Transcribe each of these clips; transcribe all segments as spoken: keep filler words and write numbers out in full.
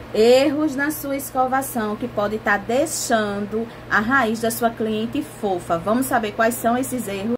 Erros na sua escovação que pode estar deixando a raiz da sua cliente fofa. Vamos saber quais são esses erros?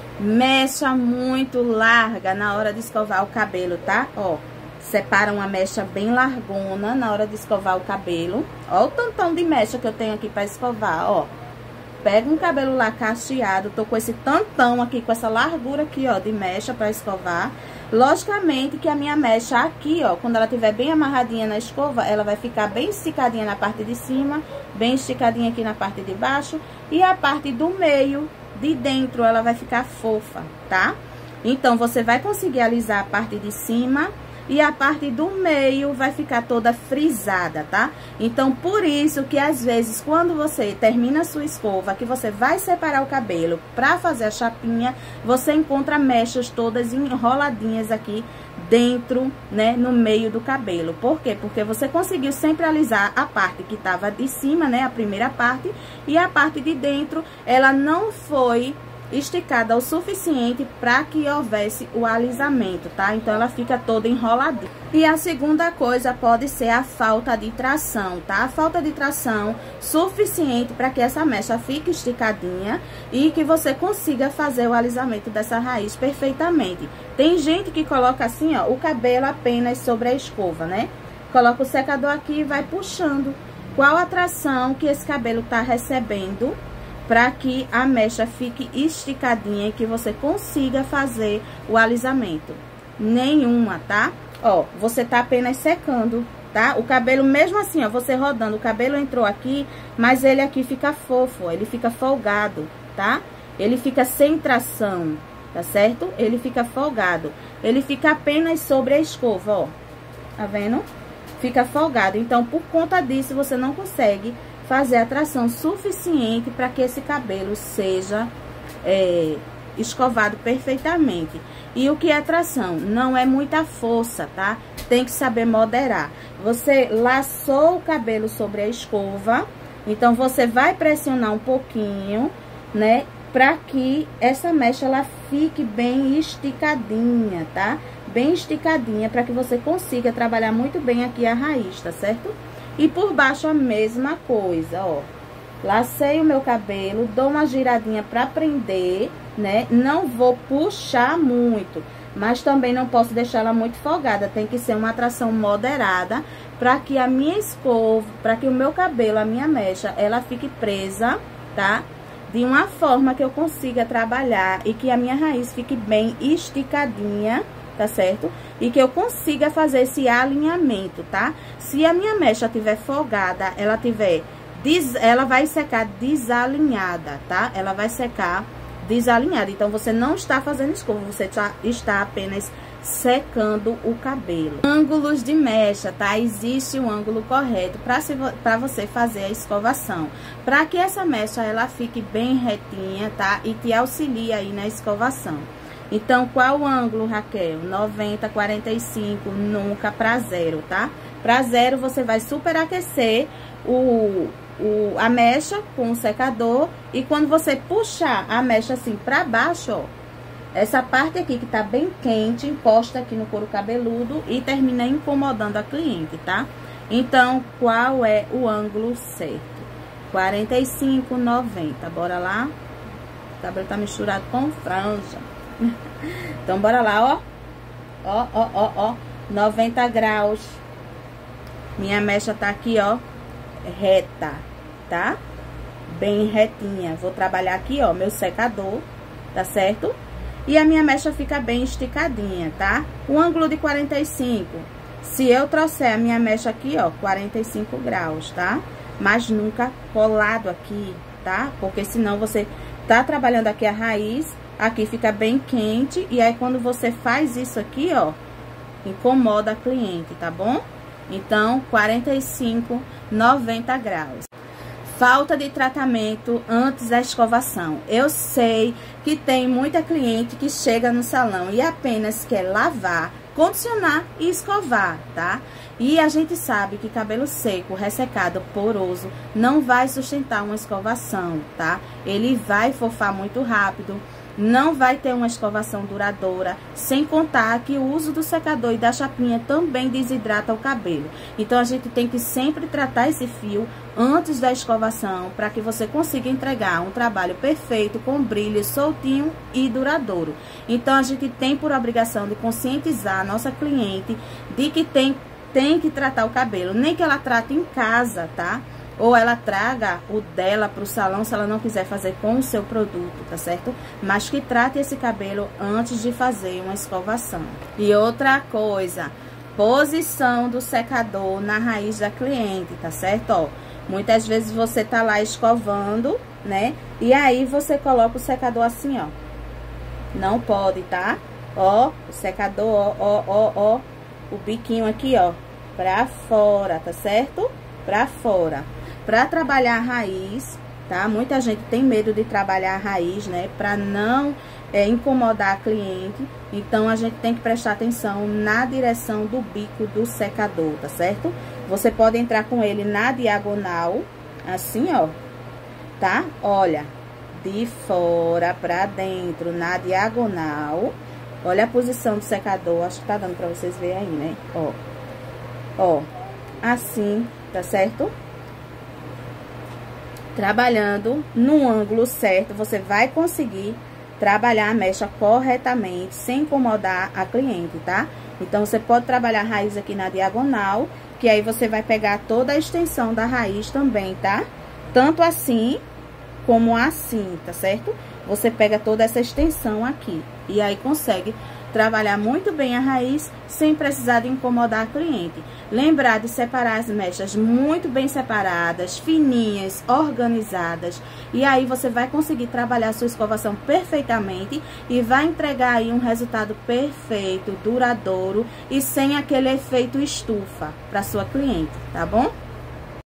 Mecha muito larga na hora de escovar o cabelo, tá? Ó, separa uma mecha bem largona na hora de escovar o cabelo. Ó o tantão de mecha que eu tenho aqui pra escovar, ó. Pega um cabelo lá cacheado, tô com esse tantão aqui, com essa largura aqui, ó, de mecha pra escovar. Logicamente que a minha mecha aqui, ó, quando ela estiver bem amarradinha na escova, ela vai ficar bem esticadinha na parte de cima, bem esticadinha aqui na parte de baixo. E a parte do meio, de dentro, ela vai ficar fofa, tá? Então, você vai conseguir alisar a parte de cima e a parte do meio vai ficar toda frisada, tá? Então, por isso que às vezes, quando você termina a sua escova, que você vai separar o cabelo pra fazer a chapinha, você encontra mechas todas enroladinhas aqui dentro, né, no meio do cabelo. Por quê? Porque você conseguiu sempre alisar a parte que tava de cima, né, a primeira parte, e a parte de dentro, ela não foi esticada o suficiente para que houvesse o alisamento, tá? Então, ela fica toda enroladinha. E a segunda coisa pode ser a falta de tração, tá? A falta de tração suficiente para que essa mecha fique esticadinha e que você consiga fazer o alisamento dessa raiz perfeitamente. Tem gente que coloca assim, ó, o cabelo apenas sobre a escova, né? Coloca o secador aqui e vai puxando. Qual a tração que esse cabelo tá recebendo para que a mecha fique esticadinha e que você consiga fazer o alisamento? Nenhuma, tá? Ó, você tá apenas secando, tá? O cabelo, mesmo assim, ó, você rodando, o cabelo entrou aqui, mas ele aqui fica fofo, ó, ele fica folgado, tá? Ele fica sem tração, tá certo? Ele fica folgado. Ele fica apenas sobre a escova, ó. Tá vendo? Fica folgado. Então, por conta disso, você não consegue fazer a tração suficiente para que esse cabelo seja é, escovado perfeitamente. E o que é tração? Não é muita força, tá? Tem que saber moderar. Você laçou o cabelo sobre a escova, então você vai pressionar um pouquinho, né? Para que essa mecha ela fique bem esticadinha, tá? Bem esticadinha, para que você consiga trabalhar muito bem aqui a raiz, tá certo? E por baixo a mesma coisa, ó. Lacei o meu cabelo, dou uma giradinha pra prender, né? Não vou puxar muito, mas também não posso deixar ela muito folgada. Tem que ser uma tração moderada pra que a minha escova, pra que o meu cabelo, a minha mecha, ela fique presa, tá? De uma forma que eu consiga trabalhar e que a minha raiz fique bem esticadinha, tá certo? E que eu consiga fazer esse alinhamento, tá? Se a minha mecha tiver folgada, ela tiver, des... ela vai secar desalinhada, tá? Ela vai secar desalinhada. Então, você não está fazendo escova, você tá, está apenas secando o cabelo. Ângulos de mecha, tá? Existe um ângulo correto para se... para você fazer a escovação. Para que essa mecha, ela fique bem retinha, tá? E te auxilie aí na escovação. Então, qual o ângulo, Raquel? noventa, quarenta e cinco, nunca pra zero, tá? Pra zero, você vai superaquecer o, o, a mecha com o secador. E quando você puxar a mecha assim pra baixo, ó, essa parte aqui que tá bem quente, encosta aqui no couro cabeludo e termina incomodando a cliente, tá? Então, qual é o ângulo certo? quarenta e cinco, noventa, bora lá? O cabelo tá misturado com franja. Então, bora lá, ó. Ó, ó, ó, ó. noventa graus. Minha mecha tá aqui, ó. Reta, tá? Bem retinha. Vou trabalhar aqui, ó, meu secador, tá certo? E a minha mecha fica bem esticadinha, tá? O ângulo de quarenta e cinco. Se eu trouxer a minha mecha aqui, ó, quarenta e cinco graus, tá? Mas nunca colado aqui, tá? Porque senão você tá trabalhando aqui a raiz. Aqui fica bem quente, e aí quando você faz isso aqui, ó, incomoda a cliente, tá bom? Então, quarenta e cinco, noventa graus. Falta de tratamento antes da escovação. Eu sei que tem muita cliente que chega no salão e apenas quer lavar, condicionar e escovar, tá? E a gente sabe que cabelo seco, ressecado, poroso, não vai sustentar uma escovação, tá? Ele vai fofar muito rápido. não vai ter uma escovação duradoura, sem contar que o uso do secador e da chapinha também desidrata o cabelo. Então, a gente tem que sempre tratar esse fio antes da escovação, para que você consiga entregar um trabalho perfeito, com brilho, soltinho e duradouro. Então, a gente tem por obrigação de conscientizar a nossa cliente de que tem, tem que tratar o cabelo, nem que ela trate em casa, tá? Ou ela traga o dela para o salão, se ela não quiser fazer com o seu produto, tá certo? Mas que trate esse cabelo antes de fazer uma escovação. E outra coisa, posição do secador na raiz da cliente, tá certo? Ó, muitas vezes você tá lá escovando, né? E aí você coloca o secador assim, ó. Não pode, tá? Ó, o secador, ó, ó, ó, ó. O biquinho aqui, ó, pra fora, tá certo? Pra fora. Pra trabalhar a raiz, tá? Muita gente tem medo de trabalhar a raiz, né? Pra não é, incomodar a cliente. Então, a gente tem que prestar atenção na direção do bico do secador, tá certo? Você pode entrar com ele na diagonal, assim, ó, tá? Olha, de fora pra dentro, na diagonal. Olha a posição do secador, acho que tá dando pra vocês verem aí, né? Ó, ó, assim, tá certo? Trabalhando no ângulo certo, você vai conseguir trabalhar a mecha corretamente, sem incomodar a cliente, tá? Então, você pode trabalhar a raiz aqui na diagonal, que aí você vai pegar toda a extensão da raiz também, tá? Tanto assim, como assim, tá certo? Você pega toda essa extensão aqui, e aí consegue trabalhar muito bem a raiz, sem precisar de incomodar a cliente. Lembrar de separar as mechas muito bem separadas, fininhas, organizadas. E aí você vai conseguir trabalhar a sua escovação perfeitamente e vai entregar aí um resultado perfeito, duradouro e sem aquele efeito estufa para sua cliente, tá bom?